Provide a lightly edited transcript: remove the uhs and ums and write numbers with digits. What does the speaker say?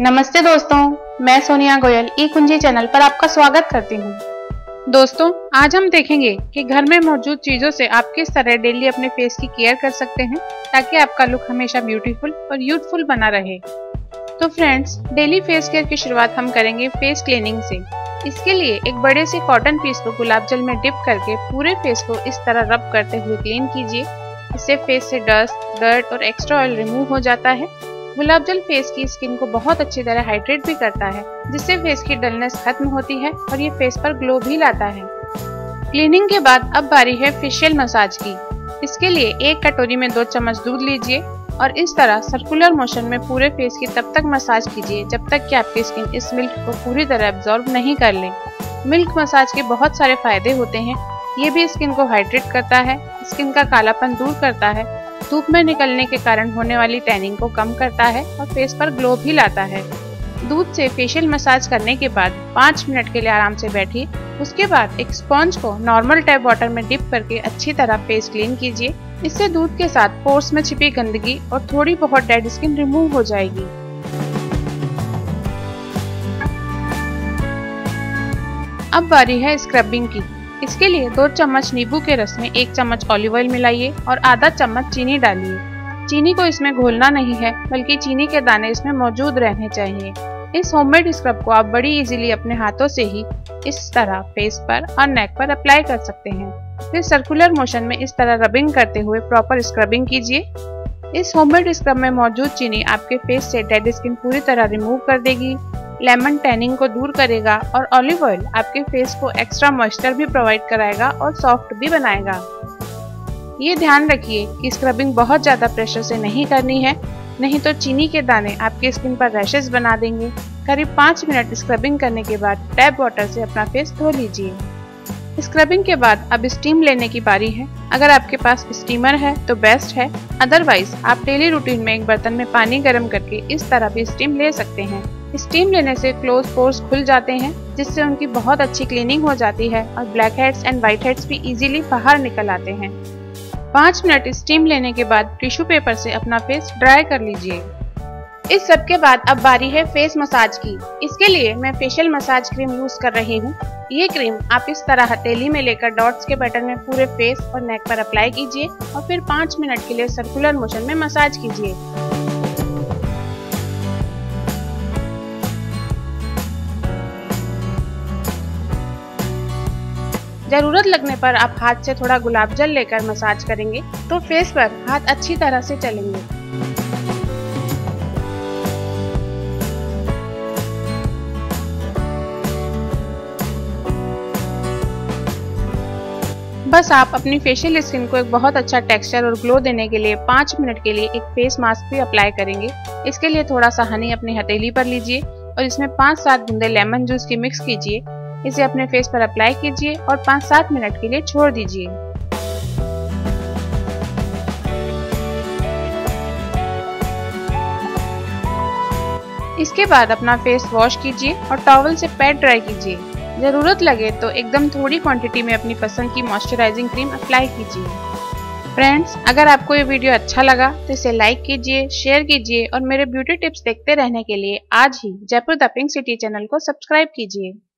नमस्ते दोस्तों, मैं सोनिया गोयल ई कुंजी चैनल पर आपका स्वागत करती हूँ। दोस्तों, आज हम देखेंगे कि घर में मौजूद चीजों से आप किस तरह डेली अपने फेस की केयर कर सकते हैं ताकि आपका लुक हमेशा ब्यूटीफुल और यूथफुल बना रहे। तो फ्रेंड्स, डेली फेस केयर की शुरुआत हम करेंगे फेस क्लीनिंग से। इसके लिए एक बड़े से कॉटन पीस को गुलाब जल में डिप करके पूरे फेस को इस तरह रब करते हुए क्लीन कीजिए। इससे फेस से डस्ट, डर्ट और एक्स्ट्रा ऑयल रिमूव हो जाता है। गुलाब जल फेस की स्किन को बहुत अच्छी तरह हाइड्रेट भी करता है, जिससे फेस की डलनेस खत्म होती है और ये फेस पर ग्लो भी लाता है। क्लीनिंग के बाद अब बारी है फेशियल मसाज की। इसके लिए एक कटोरी में 2 चम्मच दूध लीजिए और इस तरह सर्कुलर मोशन में पूरे फेस की तब तक मसाज कीजिए जब तक कि आपकी स्किन इस मिल्क को पूरी तरह एब्जॉर्ब नहीं कर ले। मिल्क मसाज के बहुत सारे फायदे होते हैं। ये भी स्किन को हाइड्रेट करता है, स्किन का कालापन दूर करता है, धूप में निकलने के कारण होने वाली टैनिंग को कम करता है और फेस पर ग्लो भी लाता है। दूध से फेशियल मसाज करने के बाद 5 मिनट के लिए आराम से बैठिए। उसके बाद एक स्पॉन्ज को नॉर्मल टैप वाटर में डिप करके अच्छी तरह फेस क्लीन कीजिए। इससे दूध के साथ पोर्स में छिपी गंदगी और थोड़ी बहुत डेड स्किन रिमूव हो जाएगी। अब बारी है स्क्रबिंग की। इसके लिए 2 चम्मच नींबू के रस में 1 चम्मच ऑलिव ऑयल मिलाइए और आधा चम्मच चीनी डालिए। चीनी को इसमें घोलना नहीं है, बल्कि चीनी के दाने इसमें मौजूद रहने चाहिए। इस होममेड स्क्रब को आप बड़ी इजीली अपने हाथों से ही इस तरह फेस पर और नेक पर अप्लाई कर सकते हैं। फिर सर्कुलर मोशन में इस तरह रबिंग करते हुए प्रॉपर स्क्रबिंग कीजिए। इस होममेड स्क्रब में मौजूद चीनी आपके फेस से डेड स्किन पूरी तरह रिमूव कर देगी, लेमन टैनिंग को दूर करेगा और ऑलिव ऑयल आपके फेस को एक्स्ट्रा मॉइस्चर भी प्रोवाइड कराएगा और सॉफ्ट भी बनाएगा। ये ध्यान रखिए कि स्क्रबिंग बहुत ज्यादा प्रेशर से नहीं करनी है, नहीं तो चीनी के दाने आपकी स्किन पर रैशेस बना देंगे। करीब 5 मिनट स्क्रबिंग करने के बाद टैप वाटर से अपना फेस धो लीजिए। स्क्रबिंग के बाद अब स्टीम लेने की बारी है। अगर आपके पास स्टीमर है तो बेस्ट है, अदरवाइज आप डेली रूटीन में एक बर्तन में पानी गर्म करके इस तरह भी स्टीम ले सकते हैं। स्टीम लेने से क्लोज पोर्स खुल जाते हैं, जिससे उनकी बहुत अच्छी क्लीनिंग हो जाती है और blackheads and whiteheads भी इजीली बाहर निकल आते हैं। 5 मिनट स्टीम लेने के बाद टिश्यू पेपर से अपना फेस ड्राई कर लीजिए। इस सब के बाद अब बारी है फेस मसाज की। इसके लिए मैं फेशियल मसाज क्रीम यूज कर रही हूँ। ये क्रीम आप इस तरह हथेली में लेकर डॉट्स के पैटर्न में पूरे फेस और नेक पर अप्लाई कीजिए और फिर 5 मिनट के लिए सर्कुलर मोशन में मसाज कीजिए। जरूरत लगने पर आप हाथ से थोड़ा गुलाब जल लेकर मसाज करेंगे तो फेस पर हाथ अच्छी तरह से चलेंगे। बस आप अपनी फेशियल स्किन को एक बहुत अच्छा टेक्सचर और ग्लो देने के लिए 5 मिनट के लिए एक फेस मास्क भी अप्लाई करेंगे। इसके लिए थोड़ा सा हनी अपनी हथेली पर लीजिए और इसमें 5-7 बूंदे लेमन जूस की मिक्स कीजिए। इसे अपने फेस पर अप्लाई कीजिए और 5-7 मिनट के लिए छोड़ दीजिए। इसके बाद अपना फेस वॉश कीजिए और टॉवल से पैड ड्राई कीजिए। जरूरत लगे तो एकदम थोड़ी क्वांटिटी में अपनी पसंद की मॉइस्चराइजिंग क्रीम अप्लाई कीजिए। फ्रेंड्स, अगर आपको ये वीडियो अच्छा लगा तो इसे लाइक कीजिए, शेयर कीजिए और मेरे ब्यूटी टिप्स देखते रहने के लिए आज ही Jaipur the pink city channel को सब्सक्राइब कीजिए।